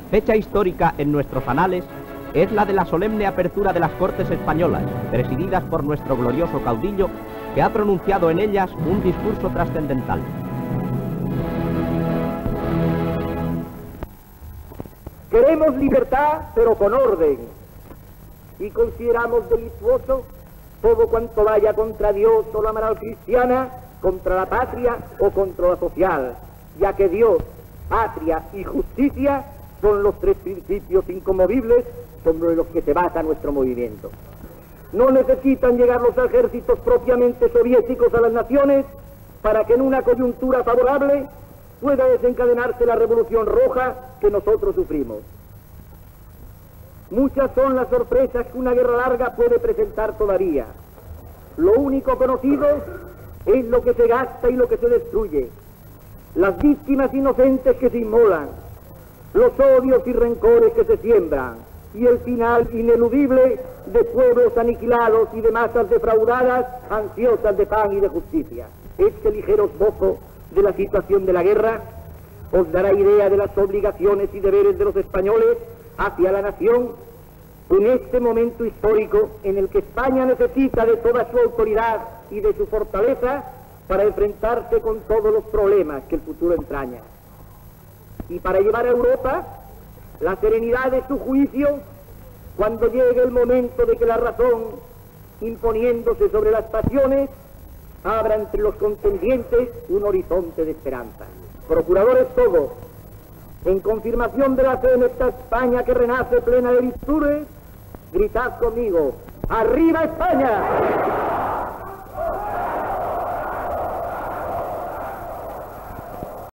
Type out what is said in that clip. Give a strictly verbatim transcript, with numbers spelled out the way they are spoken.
Fecha histórica en nuestros anales es la de la solemne apertura de las Cortes Españolas, presididas por nuestro glorioso caudillo, que ha pronunciado en ellas un discurso trascendental. Queremos libertad, pero con orden, y consideramos delituoso todo cuanto vaya contra Dios o la moral cristiana, contra la patria o contra la social, ya que Dios, patria y justicia son los tres principios inconmovibles sobre los que se basa nuestro movimiento. No necesitan llegar los ejércitos propiamente soviéticos a las naciones para que en una coyuntura favorable pueda desencadenarse la revolución roja que nosotros sufrimos. Muchas son las sorpresas que una guerra larga puede presentar todavía. Lo único conocido es lo que se gasta y lo que se destruye, las víctimas inocentes que se inmolan, los odios y rencores que se siembran, y el final ineludible de pueblos aniquilados y de masas defraudadas, ansiosas de pan y de justicia. Este ligero esbozo de la situación de la guerra os dará idea de las obligaciones y deberes de los españoles hacia la nación en este momento histórico en el que España necesita de toda su autoridad y de su fortaleza para enfrentarse con todos los problemas que el futuro entraña. Y para llevar a Europa la serenidad de su juicio cuando llegue el momento de que la razón, imponiéndose sobre las pasiones, abra entre los contendientes un horizonte de esperanza. Procuradores todos, en confirmación de la fe en esta España que renace plena de virtudes, gritad conmigo: ¡Arriba España!